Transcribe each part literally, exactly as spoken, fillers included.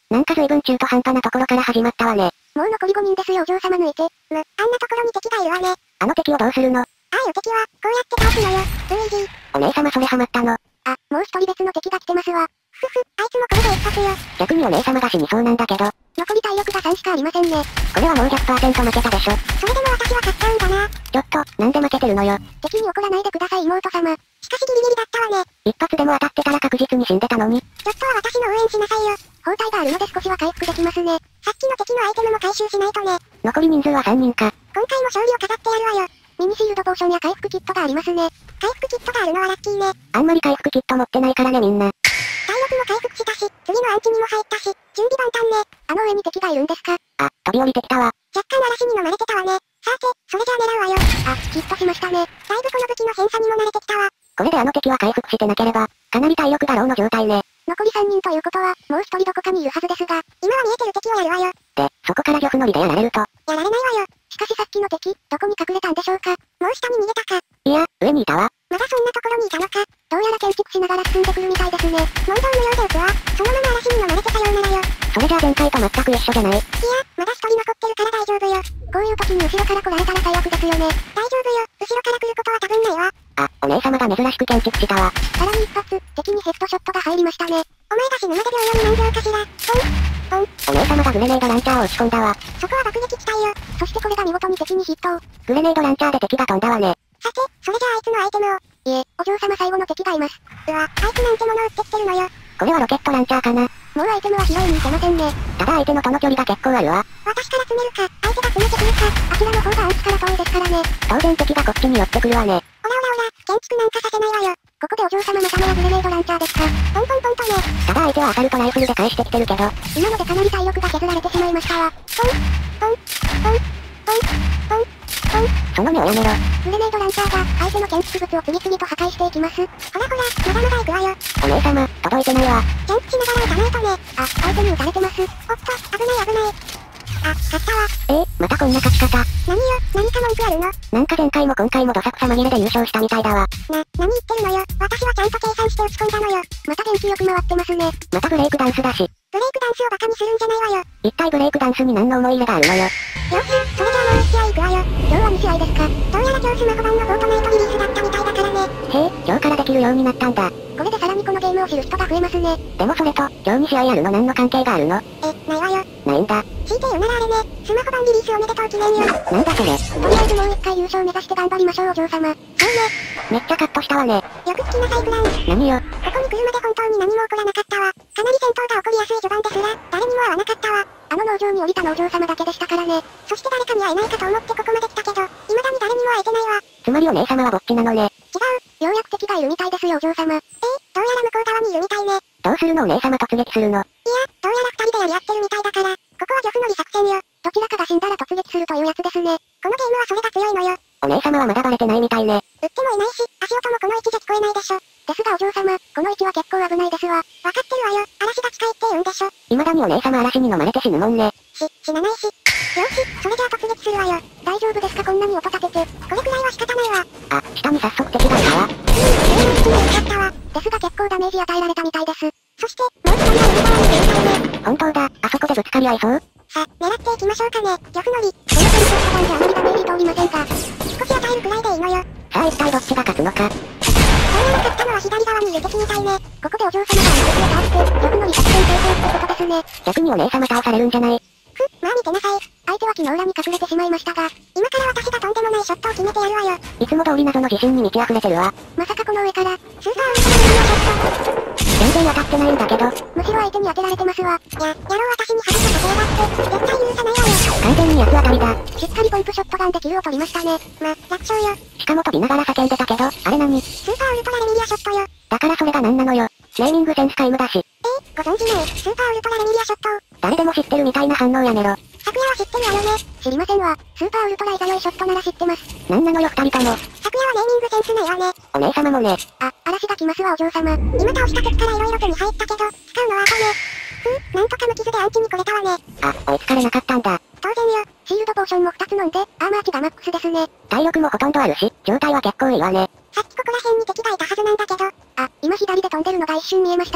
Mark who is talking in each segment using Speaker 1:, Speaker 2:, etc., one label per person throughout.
Speaker 1: なんか随分中途半端なところから始まったわね。
Speaker 2: もう残りごにんですよお嬢様抜いて。む、あんなところに敵がいるわね。
Speaker 1: あの敵をどうするの？
Speaker 2: ああいう敵は、こうやって倒すのよ。ルイージー。
Speaker 1: お姉様それハマったの？
Speaker 2: あ、もう一人別の敵が来てますわ。ふふ、あいつもこれで一発よ。
Speaker 1: 逆にお姉様が死にそうなんだけど。
Speaker 2: 残り体力がさんしかありませんね。
Speaker 1: これはもう ひゃくパーセント 負けたでしょ。
Speaker 2: それでも私は勝っちゃうんだな。
Speaker 1: ちょっと、なんで負けてるのよ。
Speaker 2: 敵に怒らないでください妹様。しかしギリギリだったわね。
Speaker 1: 一発でも当たってたら確実に死んでたのに。
Speaker 2: ちょっとは私の応援しなさいよ。包帯があるので少しは回復できますね。さっきの敵のアイテムも回収しないとね。
Speaker 1: 残り人数はさんにんか。
Speaker 2: 今回も勝利を飾ってやるわよ。ミニシールドポーションや回復キットがありますね。回復キットがあるのはラッキーね。
Speaker 1: あんまり回復キット持ってないからねみんな。
Speaker 2: 体力も回復したし、次のアンチにも入ったし、準備万端ね。あの上に敵がいるんですか？
Speaker 1: あ、飛び降りてきたわ。
Speaker 2: 若干嵐に飲まれてたわね。さて、それじゃあ狙うわよ。あ、ヒットしましたね。だいぶこの武器の偏差にも慣れてきたわ。
Speaker 1: これであの敵は回復してなければ、かなり体力がローの状態ね。
Speaker 2: 残りさんにんということは、もうひとりどこかにいるはずですが、今は見えてる敵をやるわよ。
Speaker 1: で、そこから漁夫のりでやられると。
Speaker 2: やられないわよ。しかしさっきの敵、どこに隠れたんでしょうか？もう下に逃げたか？
Speaker 1: いや、上にいたわ。
Speaker 2: まだそんなところにいたのか？どうやら建築しながら進んでくるみたいですね。問答無用で撃つわ。そのまま嵐に飲まれてたようならよ。
Speaker 1: それじゃあ前回と全く一緒じゃない？いや、
Speaker 2: まだ一人残ってるから大丈夫よ。こういう時に後ろから来られたら最悪ですよね。大丈夫よ。後ろから来ることは多分ないわ。
Speaker 1: あ、お姉様が珍しく建築したわ。
Speaker 2: さらに一発、敵にヘッドショットが入りましたね。お前が死ぬまで秒読み何秒かしら。ポン、ポン。
Speaker 1: お姉様がグレネードランチャーを打ち込んだわ。
Speaker 2: そこは爆撃機体よ。そしてこれが見事に敵にヒットを。
Speaker 1: グレネードランチャーで敵が飛んだわね。
Speaker 2: さて、それじゃああいつのアイテムを。いえ、お嬢様最後の敵がいます。うわ、あいつなんてものを撃ってきてるのよ。
Speaker 1: これはロケットランチャーかな。
Speaker 2: もうアイテムは拾いに行けませんね。
Speaker 1: ただ相手のとの距離が結構あるわ。
Speaker 2: 私から詰めるか、相手が詰めてくるか、あちらの方がアンチから遠いですからね。
Speaker 1: 当然敵がこっちに寄ってくるわね。
Speaker 2: オラオラオラ、建築なんかさせないわよ。ここでお嬢様またもやグレネードランチャーですか。ポンポンポンとね。
Speaker 1: ただ相手はアサルトライフルで返してきてるけど。
Speaker 2: 今のでかなり体力が削られてしまいましたわ。ポン、ポン、ポン、ポン、ポン、ポン。
Speaker 1: その目をやめろ。
Speaker 2: グレネードランチャーが相手の建築物を次々と破壊していきます。ほらほら、まだまだ行くわよ。
Speaker 1: お姉様、届いてないわ。
Speaker 2: キャンプしながら撃たないとね。あ、相手に撃たれてます。おっと、危ない危ない。あ、勝ったわ。
Speaker 1: えー、またこんな勝ち方。
Speaker 2: 何よ、何か文句あるの？
Speaker 1: なんか前回も今回もどさくさ紛れで優勝したみたいだわ。
Speaker 2: な、何言ってるのよ。私はちゃんと計算して打ち込んだのよ。また元気よく回ってますね。
Speaker 1: またブレイクダンスだし。
Speaker 2: ブレイクダンスをバカにするんじゃないわよ。
Speaker 1: 一体ブレイクダンスに何の思い入れがあるのよ。
Speaker 2: よし、それじゃあもう一試合行くわよ。今日はに試合ですか。どうやら今日スマホ版のフォートナイトリリースだったみたいだからね。
Speaker 1: へえ、今日からできるようになったんだ。
Speaker 2: これでさらにこのゲームを知る人が増えますね。
Speaker 1: でもそれと、今日に試合やるの何の関係があるの？
Speaker 2: え、ないわよ。
Speaker 1: ないんだ。
Speaker 2: 強いて言うならあれね、スマホ版リリースおめでとう記念よ。
Speaker 1: なんだそれ。
Speaker 2: とりあえずもう一回優勝目指して頑張りましょうお嬢様。そうね。
Speaker 1: めっちゃカットしたわね。
Speaker 2: よく聞きなさいクラウン。
Speaker 1: 何よ。
Speaker 2: ここに来るまで本当に何も起こらなかったわ。かなり戦闘が起こりやすい序盤ですら、誰にも会わなかったわ。あの農場に降りた農場様だけでしたからね。そして誰かに会えないかと思ってここまで来たけど、未だに誰にも会えてないわ。
Speaker 1: つまりお姉様はぼっちなのね。
Speaker 2: 違う、ようやく敵がいるみたいですよお嬢様。えー、どうやら向こう側にいるみたいね。
Speaker 1: どうするのお姉様突撃するの？
Speaker 2: いや、どうやら二人でやり合ってるみたいだから、ここは漁夫の利作戦よ。どちらかが死んだら突撃するというやつですね。このゲームはそれが強いのよ。
Speaker 1: お姉様はまだバレてないみたいね。
Speaker 2: 撃ってもいないし、足音もこの位置じゃ聞こえないでしょ。ですがお嬢様、この位置は結構危ないですわ。わかってるわよ、嵐が近いって言うんでしょ。
Speaker 1: 未だにお姉様嵐に飲まれて死ぬもんね。
Speaker 2: し、死なないし。よし、それじゃあ突撃するわよ。大丈夫ですかこんなに音立てて。これくらいは仕方ないわ。
Speaker 1: あ、下に早速敵がいたわ。
Speaker 2: うん、上の位置に良かったわ。ですが結構ダメージ与えられたみたいです。そして、もう一人は海側にいるみたいね。
Speaker 1: 本当だ、あそこでぶつかり合いそう？
Speaker 2: さ、狙っていきましょうかね。漁夫のり。この戦闘手段じゃあまりダメージ通りませんか。少し与えるくらいでいいのよ。
Speaker 1: さあ一体どっちが勝つのか。
Speaker 2: 通らなかったのは左側にいる敵みたいね。ここでお嬢様が敵を倒して、漁夫のり作戦成功ってことですね。
Speaker 1: 逆にお姉様倒されるんじゃない？
Speaker 2: ふ、まあ見てなさい。相手は木の裏に隠れてしまいましたが、今から私がとんでもないショットを決めてやるわよ。
Speaker 1: いつも通り謎の自信に満ち溢れてるわ。
Speaker 2: まさかこの上から、スーパーウルトラレミアショット。
Speaker 1: 全然当たってないんだけど。
Speaker 2: むしろ相手に当てられてますわ。や、やろう私に派手さが手がって、絶対許さないわよ。
Speaker 1: 完全に八つ当たりだ。
Speaker 2: しっかりポンプショットガンでキルを取りましたね。ま、楽勝よ。
Speaker 1: しかも飛びながら叫んでたけど、あれ何？
Speaker 2: スーパーウルトラレミリアショットよ。
Speaker 1: だからそれが何なのよ。ネーミングセンス皆無だし。
Speaker 2: えー、ご存知ない、スーパーウルトラレミリアショット。
Speaker 1: 誰でも知ってるみたいな反応やめろ。
Speaker 2: 昨夜は知ってるわよね。知りませんわ。スーパーウルトライザヨイショットなら知ってます。
Speaker 1: なんなのよ二人とも。
Speaker 2: 昨夜はネーミングセンスないわね。
Speaker 1: お姉様もね。
Speaker 2: あ、嵐が来ますわお嬢様。今倒した敵から色々手に入ったけど、使うのは後ね。ふう、なんとか無傷でアンチに来れたわね。
Speaker 1: あ、追いつかれなかったんだ。
Speaker 2: 当然よ。シールドポーションもふたつ飲んで、アーマー値がマックスですね。
Speaker 1: 体力もほとんどあるし、状態は結構いいわね。
Speaker 2: さっきここら辺に敵がいたはずなんだけど。あ、今左で飛んでるのが一瞬見えましたわ。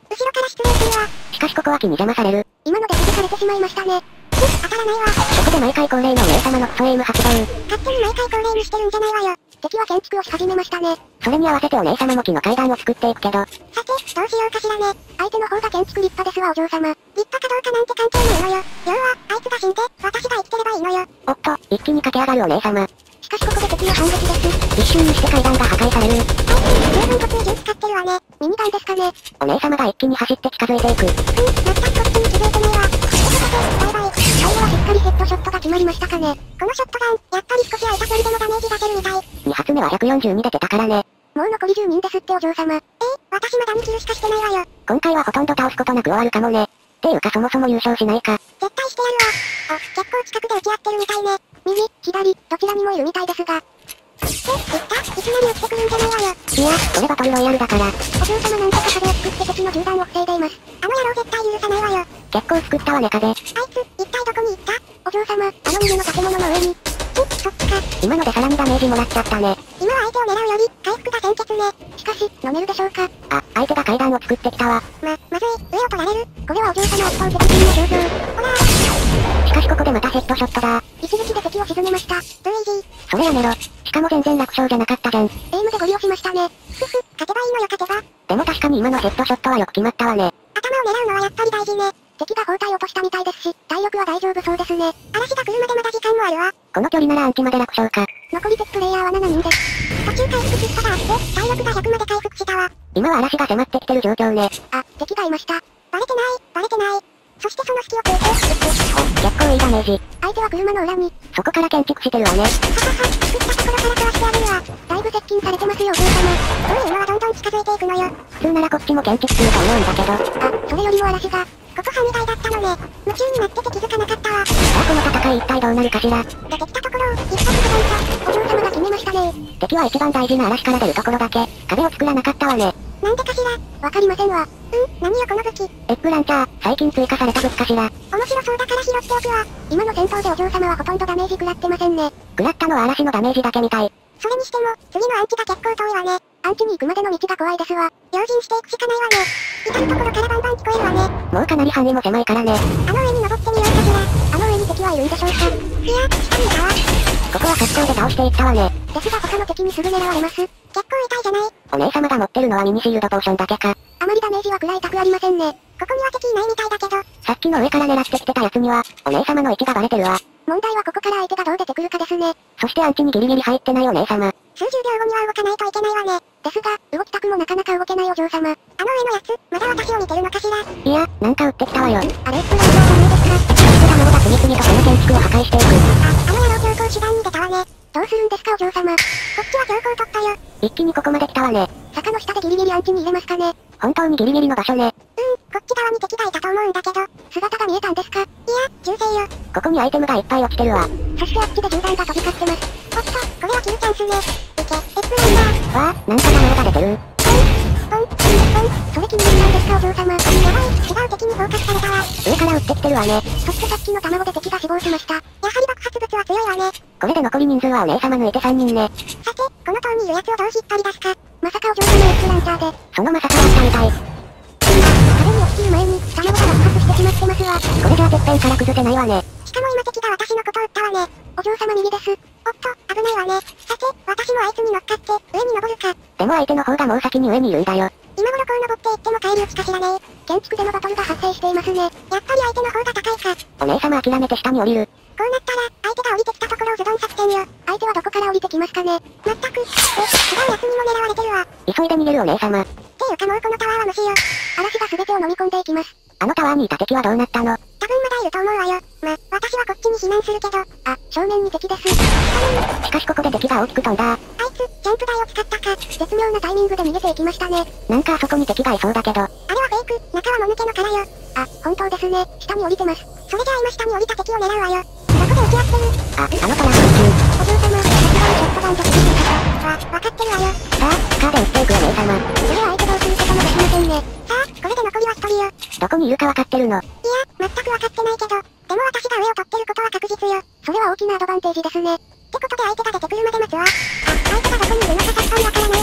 Speaker 2: 後ろから失礼するわ。
Speaker 1: しかしここは木に邪魔される。
Speaker 2: 今ので気づかれてしまいましたね。当たらないわ。
Speaker 1: そこで毎回恒例のお姉様のクソエイム発動。
Speaker 2: 勝手に毎回恒例にしてるんじゃないわよ。敵は建築をし始めましたね。
Speaker 1: それに合わせてお姉様も木の階段を作っていくけど。
Speaker 2: さて、どうしようかしらね。相手の方が建築立派ですわお嬢様。立派かどうかなんて関係ないのよ。要は、あいつが死んで、私が生きてればいいのよ。
Speaker 1: おっと、一気に駆け上がるお姉様。
Speaker 2: しかしここで敵の反撃です。
Speaker 1: 一瞬にして階段が破壊される。
Speaker 2: あいつ、十分突銃使ってるわね。ミニガンですかね。
Speaker 1: お姉様が一気に走って近づいていく。
Speaker 2: うん、全くこっちに気づいてないわ。バイバイ。最後はしっかりヘッドショットが決まりましたかね。このショットガン、やっぱり少し空いた距離でもダメージ出せるみたい。
Speaker 1: に発目はひゃくよんじゅうに出てたからね。
Speaker 2: もう残りじゅうにんですってお嬢様。えー、私まだにキルしかしてないわよ。
Speaker 1: 今回はほとんど倒すことなく終わるかもね。っていうかそもそも優勝しないか。
Speaker 2: 絶対してやるわ。あ、結構近くで打ち合ってるみたいね。右、左、どちらにもいるみたいですが。って、言ったいきなり撃ってくるんじゃないわよ。
Speaker 1: いや、これバトルロイヤルだから。
Speaker 2: お嬢様なんとか壁を作って敵の銃弾を防いでいます。あの野郎絶対許さないわよ。
Speaker 1: 結構作ったわね壁。あいつ、
Speaker 2: 一体どこに行ったお嬢様、あの右の建物の上に。ち、そっか。
Speaker 1: 今のでさらにダメージもらっちゃったね。
Speaker 2: 今は相手を狙うより、回復が先決ね。しかし、飲めるでしょうか。
Speaker 1: あ、相手が階段を作ってきたわ。
Speaker 2: ま、まずい、上を取られる。これはお嬢様一本的にの状況。ほらー。
Speaker 1: しかしここでまたヘッドショットだ。
Speaker 2: 一撃で敵を沈めました。ルイージー。
Speaker 1: それやめろ。しかも全然楽勝じゃなかったじゃん。
Speaker 2: エイムでゴリ押しましたね。ふふ、勝てばいいのよ勝てば。
Speaker 1: でも確かに今のヘッドショットはよく決まったわね。
Speaker 2: 頭を狙うのはやっぱり大事ね。敵が包帯落としたみたいですし、体力は大丈夫そうですね。嵐が来るまでまだ時間もあるわ。
Speaker 1: この距離ならアンチまで楽勝か。
Speaker 2: 残り敵プレイヤーはしちにんです。途中回復失敗があって、体力がひゃくまで回復したわ。
Speaker 1: 今は嵐が迫ってきてる状況ね。
Speaker 2: あ、敵がいました。バレてない、バレてない。そしてその隙を突いて、
Speaker 1: お、結構いいダメージ。
Speaker 2: 相手は車の裏に。
Speaker 1: そこから建築してるわね。
Speaker 2: ははは、作ったところから壊してあげるわ。だいぶ接近されてますよお嬢様。そういうのはどんどん近づいていくのよ。
Speaker 1: 普通ならこっちも建築すると思うんだけど。
Speaker 2: あ、それよりも嵐が。ここはみ台だったのね。夢中になってて気づかなかったわ。
Speaker 1: さあこの戦い一体どうなるかしら。
Speaker 2: 出てきたところを、一発で断った。お嬢様が決めましたね。
Speaker 1: 敵は一番大事な嵐から出るところだけ、壁を作らなかったわね。
Speaker 2: なんでかしらわかりませんわ。うん、何よこの武器。
Speaker 1: エッグランチャー、最近追加された武器かしら。
Speaker 2: 面白そうだから拾っておくわ。今の戦闘でお嬢様はほとんどダメージ食らってませんね。
Speaker 1: 食らったのは嵐のダメージだけみたい。
Speaker 2: それにしても、次のアンチが結構遠いわね。アンチに行くまでの道が怖いですわ。用心していくしかないわね。至るところからバンバン聞こえるわね。
Speaker 1: もうかなり範囲も狭いからね。
Speaker 2: あの上に登ってみようかしら。あの上に敵はいるんでしょうか。いや、下にいたわ。
Speaker 1: ここは格好で倒していったわね。
Speaker 2: ですが他の敵にすぐ狙われます。結構痛いじゃない。
Speaker 1: お姉様が持ってるのはミニシールドポーションだけか。
Speaker 2: あまりダメージは食らいたくありませんね。ここには敵いないみたいだけど。
Speaker 1: さっきの上から狙ってきてたやつには、お姉様の位置がバレてるわ。
Speaker 2: 問題はここから相手がどう出てくるかですね。
Speaker 1: そしてアンチにギリギリ入ってないお姉様。
Speaker 2: 数十秒後には動かないといけないわね。ですが、動きたくもなかなか動けないお嬢様。あの上のやつ、まだ私を見てるのかしら。
Speaker 1: いや、なんか撃ってきたわよ。
Speaker 2: あれ、プランナーじゃないですか。
Speaker 1: そのが次々とこの建築を破壊していく。
Speaker 2: あ、あの野郎強行手段に出たわね。どうするんですかお嬢様。こっちは強行突破よ。
Speaker 1: 一気にここまで来たわね。
Speaker 2: 坂の下でギリギリアンチに入れますかね。
Speaker 1: 本当にギリギリの場所ね。
Speaker 2: うん、こっち側に敵がいたと思うんだけど、姿が見えたんですか。いや、銃声よ。
Speaker 1: ここにアイテムがいっぱい落ちてるわ。
Speaker 2: そしてあっちで銃弾が飛び交ってます。おっと、これはキルチャンスね。いけ、エッグランダー。
Speaker 1: わあ、なんか名前が出てる。
Speaker 2: ポン、ポン、ポン、それ気に入ったんですかお嬢様。やばい、違う敵にフォーカスされたわ。
Speaker 1: 上から撃ってきてるわね。
Speaker 2: そしてさっきの卵で敵が死亡しました。やはり爆発物は強いわね。
Speaker 1: これで残り人数はお姉様抜いてさんにんね。
Speaker 2: さて、この塔にいるやつをどう引っ張り出すか。まさかお嬢様エッグランチャーで。
Speaker 1: そのまさかだったみたい。
Speaker 2: 壁に落ちきる前に、卵が爆発してしまってますわ。
Speaker 1: これじゃあてっぺんから崩せないわね。
Speaker 2: しかも今敵が私のことを撃ったわね。お嬢様右です。おっと、危ないわね。さて、私もあいつに乗っかって、上に登るか。
Speaker 1: でも相手の方がもう先に上にいるんだよ。
Speaker 2: 今頃こう登っていっても帰り討ちかしらね。建築でのバトルが発生していますね。やっぱり相手の方が高いか。
Speaker 1: お姉様諦めて下に降りる。
Speaker 2: こうなったら、相手が降りてきたところをズドン作戦よ。相手はどこから降りてきますかね。まったく、え、違うやつにも狙われてるわ。
Speaker 1: 急いで逃げるお姉様。
Speaker 2: っていうかもうこのタワーは無視よ。嵐が全てを飲み込んでいきます。
Speaker 1: あのタワーにいた敵はどうなったの？
Speaker 2: 多分まだいると思うわよ。ま、私はこっちに避難するけど。あ、正面に敵です。
Speaker 1: しかしここで敵が大きく飛んだ。
Speaker 2: あいつ、ジャンプ台を使ったか。絶妙なタイミングで逃げていきましたね。
Speaker 1: なんかあそこに敵がいそうだけど。あれ
Speaker 2: はフェイク、中はもぬけの殻よ。あ、本当ですね。下に降りてます。それじゃあ今下に降りた敵を狙うわよ。どこで撃ち合ってる？
Speaker 1: あ、あのトラック中。
Speaker 2: お嬢様、さすがにショットガンで撃ってた。わ、わかってるわよ。
Speaker 1: さあ、スカーで撃っていくお姉様。
Speaker 2: それは相手どうすることもできませんね。さあ、これで残りはひとりよ。
Speaker 1: どこにいるかわかってるの？
Speaker 2: いや、全くわかってないけど。でも私が上を取ってることは確実よ。それは大きなアドバンテージですね。ってことで相手が出てくるまで待つわ。あ、相手がどこにいるのかさっぱりわからないわ。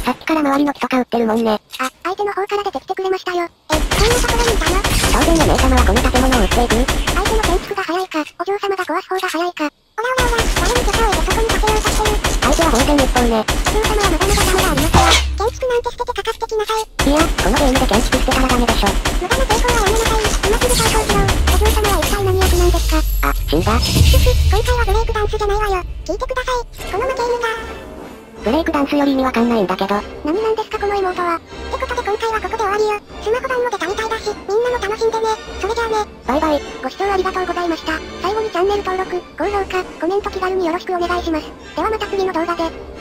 Speaker 1: さっきから周りの木とか売ってるもんね。
Speaker 2: あ、相手の方から出てきてくれましたよ。え、こんなところにいたの？
Speaker 1: 当然お姉様はこの建物を売っていく？
Speaker 2: 相手の建築が早いか、お嬢様が壊す方が早いか。オラオラオラ、誰に許可を得てそこに建てようとしてる？
Speaker 1: 相手は防戦一方ね。
Speaker 2: お嬢様はまだまだダメがありますよ。建築なんて捨ててかかってきなさい。
Speaker 1: いや、このゲームで建築してたらダメでしょ。
Speaker 2: 無駄な抵抗はやめなさい。今すぐ解放しろ。お嬢様は一体何役なんですか？
Speaker 1: あ、死んだ。
Speaker 2: ふふ、今回はブレイクダンスじゃないわよ。聞いてください。この負け犬が。
Speaker 1: ブレイクダンスより意味わかんないんだけど。
Speaker 2: 何なんですかこの妹は。ってことで今回はここで終わりよ。スマホ版も出たみたいだし、みんなも楽しんでね。それじゃあね。
Speaker 1: バイバイ。
Speaker 2: ご視聴ありがとうございました。最後にチャンネル登録、高評価、コメント気軽によろしくお願いします。ではまた次の動画で。